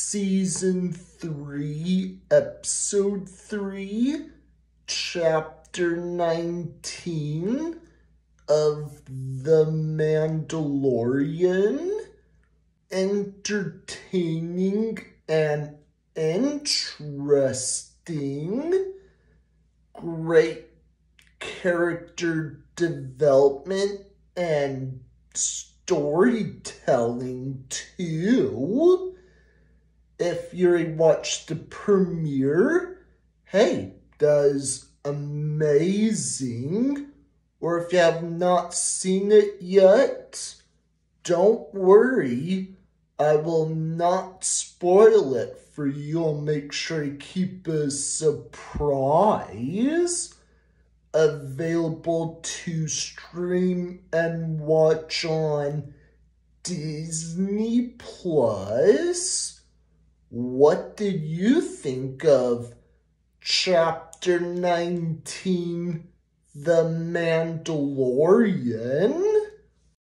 Season 3, Episode 3, Chapter 19 of The Mandalorian. Entertaining and interesting. Great character development and storytelling too. If you already watched the premiere, hey, that's amazing. Or if you have not seen it yet, don't worry. I will not spoil it for you. I'll make sure to keep a surprise. Available to stream and watch on Disney Plus. What did you think of Chapter 19, The Mandalorian?